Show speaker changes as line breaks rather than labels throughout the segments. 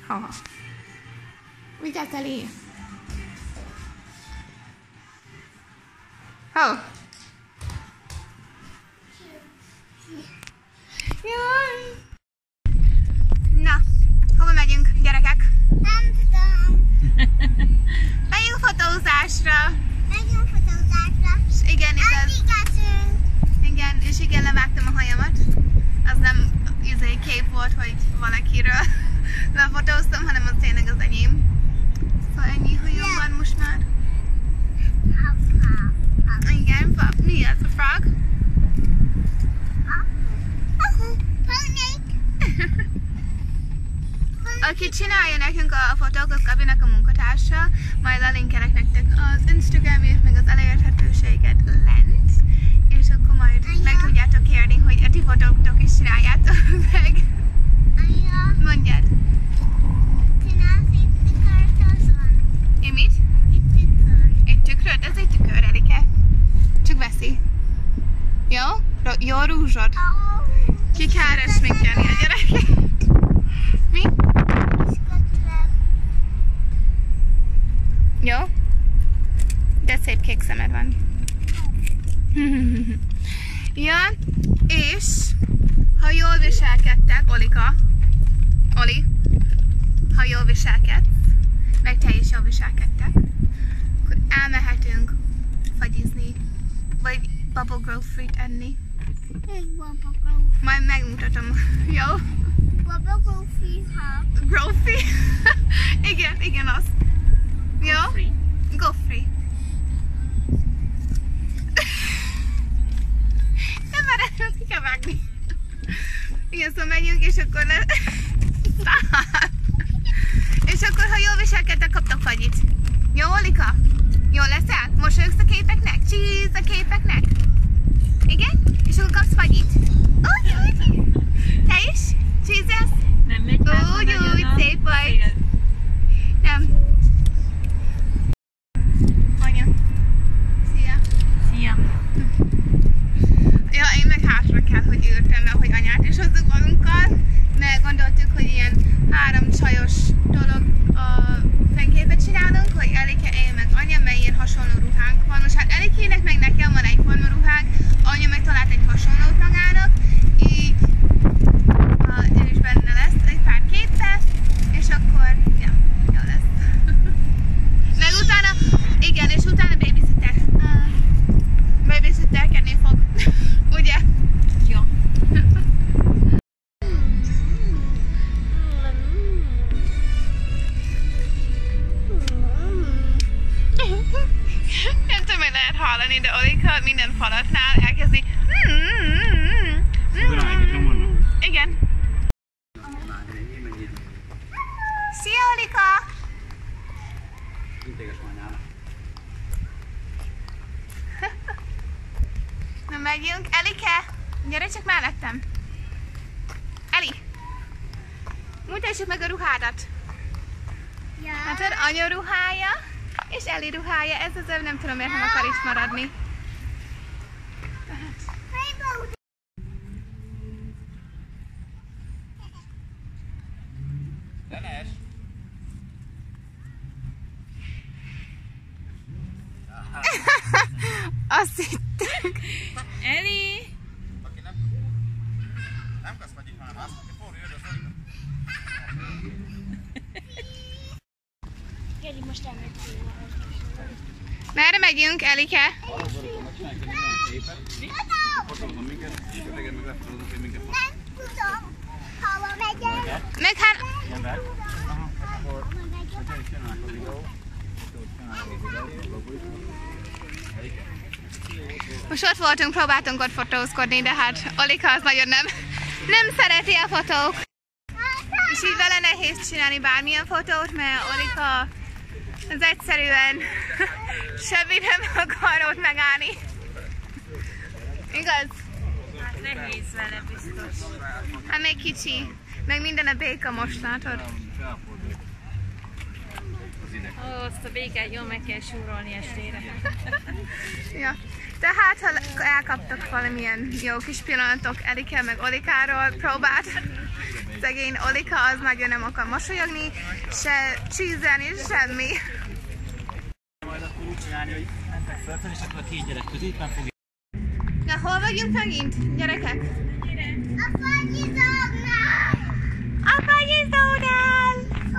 Haha. Vigyázz elé! Oh. Jaj! Na, hova megyünk, gyerekek?
Nem tudom.
Megyünk fotózásra.
Megyünk fotózásra.
És igen, igaz. Igen, és igen, levágtam a hajamat. Az nem kép volt, hogy valakiről lefotóztam, hanem az tényleg az enyém. Szóval ennyi hajam van most már. Igen, mi az a frog? Aki csinálja nekünk a fotókat, Gabinak a munkatársa, majd lelinkelek nektek az Instagramjét, meg az elérhetőséget lent, és akkor majd meg tudjátok kérni, hogy a ti fotóktok is csináljátok meg. Mondjad.
Csinálsz itt tükröt azon?
Én mit?
Itt tükör.
Egy tükröt? Ez egy tükör, Elike. Csak veszi. Jó? Jó rúzsod? Ki kell sminkelni a gyereket? Mi? Jó? De szép kék szemed van. Ja, és ha jól viselkedtek, Olika, Oli, ha jól viselkedsz, meg te is jól viselkedtek, akkor elmehetünk fagyizni, vagy Bubble Grove Fruit enni. Majd megmutatom, jó?
Bubble Grove Fruit Hub.
Grove Fruit? igen, az. Jó? Go free. Nem már ezt ki kell vágni. Igen, szóval megyünk, és akkor és akkor, ha jól viselkedtek, kaptok fagyit. Jó, Olika? Jól leszel? Mosolyogsz a képeknek? Cheese a képeknek? Igen? És akkor kapsz fagyit? Úgy. Te is? Cheese-elsz?
Nem megy már.
Úgy, szép vagy. Nem. Anya. Szia.
Szia.
Ja, én meg hátra kell, hogy ültem, mert hogy anyát is hozzuk magunkkal, mert gondoltuk, hogy ilyen 3 csajos dolog a fényképet csinálunk, hogy Elike, én meg anya, mert ilyen hasonló ruhánk van. Most hát Elikének meg nekem van egyforma ruhánk, anya meg talált egy hasonlót magának, így ő is benne lesz egy pár képpel, és akkor, ja, jó lesz. Meg utána, igen, és utána babysitter. Babysitterkedni fog. Ugye?
Jó.
Nem tudom, hogy lehet hallani, de Olika minden falatnál elkezdi. Igen. Szia, Olika! Na megyünk. Elike! Gyere csak mellettem! Eli! Mutassuk meg a ruhádat!
Ja.
Látod, anya ruhája és Eli ruhája. Ez az, nem tudom, miért nem akar itt maradni.
Denes!
Azt hittük.
Eli!
Aki nem kapsz vagy itt, hanem azt, hogy forró jön az Olika.
Kéri, most elmegyünk.
Merre megyünk, Elike?
Arra Zorika, megcsináljuk egy olyan képet, fotózom minket, és a teged meg lefotózunk, hogy minket
Nem tudom, hova megyek.
Meg hát...
mondták. Aha, akkor, hogyha is csinálnak a videót,
Most ott voltunk, próbáltunk ott fotózkodni, de hát Olika az nagyon nem szereti a fotók. És így vele nehéz csinálni bármilyen fotót, mert Olika az egyszerűen semmit nem akar ott megállni. Igaz?
Hát nehéz vele biztos.
Hát még kicsi. Meg minden a béka most, látod?
ide.
Ó, azt a békát jól meg kell súrolni estére.
Ja. Tehát, ha elkaptak valamilyen jó kis pillanatok Elike meg Olikáról, próbált. Szegény Olika az nagyon nem akar mosolyogni, se csízelni, semmi.
Majd akkor úgy csinálni, hogy mentek fölfelé, és akkor a két gyerek középen fogja.
Na, hol vagyunk megint, gyerekek?
A fagyizónál!
A fagyizónál!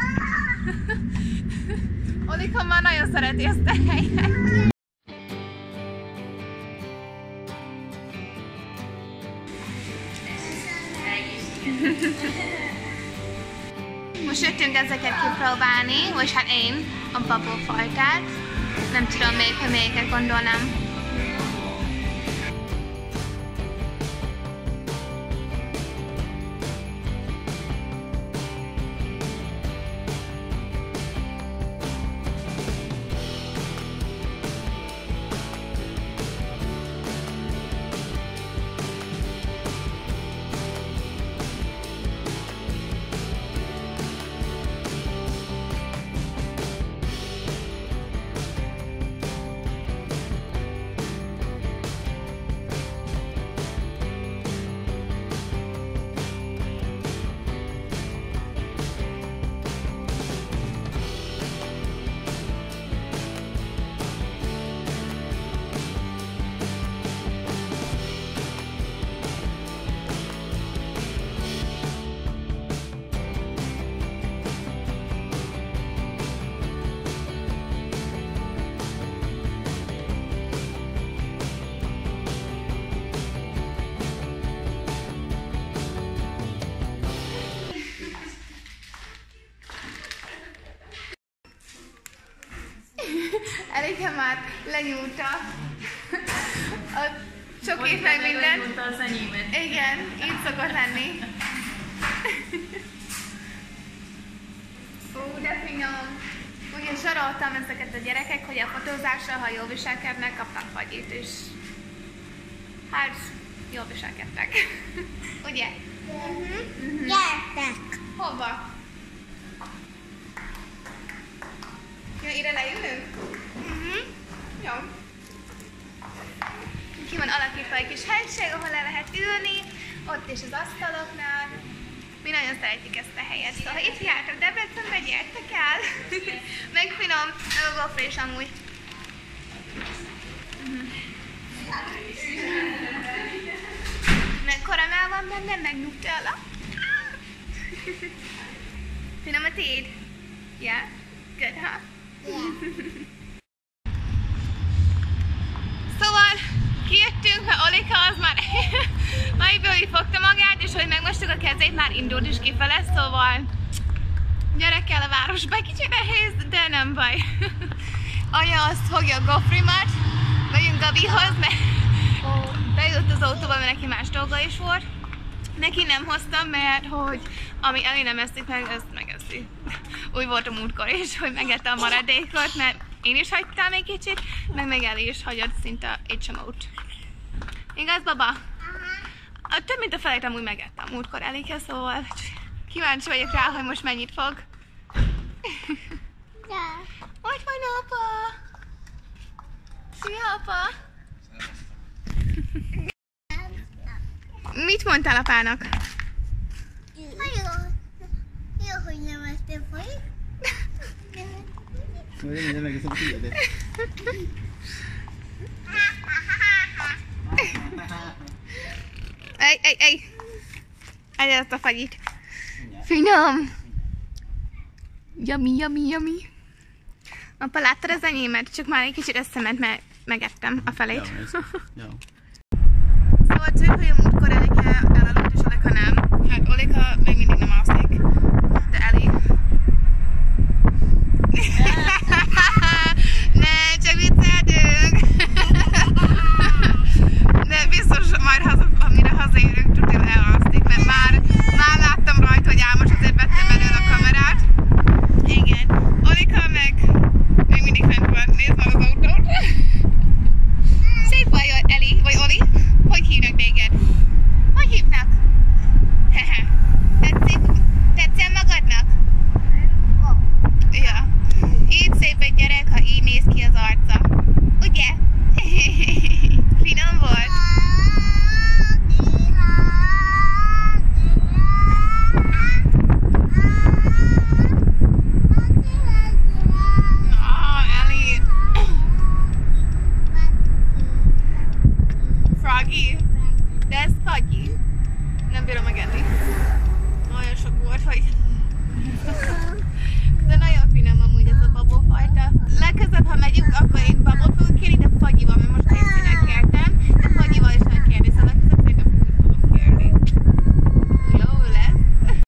Olika már nagyon szereti ezt a helyet. Most jöttünk ezeket kipróbálni, vagy hát én, a bubble fajtát. Nem tudom még, hogy melyiket gondolnám. Elike már lenyúlta a csokit meg mindent.
Lenyúlta az enyémet.
Igen, így szokott lenni. Ó, de finom. Ugye soroltam ezeket a gyerekek, hogy a fotózásra, ha jól viselkednek, kapnak fagyit is. Hát, jól viselkedtek. Ugye?
Gyertek!
Hova? Jó, ide leülünk? Jó. Ki van alakítva egy kis helység, ahol le lehet ülni, ott is az asztaloknál. Mi nagyon szeretjük ezt a helyet, szóval ha itt jártak Debrecenbe, gyertek el! Meg finom, a gofra is amúgy. Meg karamell van benne, meg Nutella. Finom a tiéd? Yeah? Good, huh? Szóval kijöttünk, mert Olika az már egyből fogta magát, és hogy megmostuk a kezét, már indult is kifele, szóval gyerekkel a városba kicsit nehéz, de nem baj. Anya azt fogja a gofrimat, megyünk Gabihoz, mert bejutott az autóba, mert neki más dolga is volt. Neki nem hoztam, mert hogy ami Eli nem eszik meg, ezt megeszi. Úgy volt a múltkor is, hogy megette a maradékot, mert én is hagytam egy kicsit, meg Eli is hagyott szinte egy csomót. Igaz, baba? Több mint a felét amúgy megette a múltkor Elike, szóval kíváncsi vagyok rá, hogy most mennyit fog. Hogy van, apa? Szia, apa! Mit mondtál apának?
Jó, hogy nem estél folyik.
Én megeszem a tiédet.
Ej! Egyed azt a fagyit. Finom! Yummy. Apa, láttad az enyémet? Csak már egy kicsit összement, mert megettem a felét.
Jó.
Szóval tűnt, hogy a múltkor Elike elaludt és Olika nem. Hát Olika még mindig nem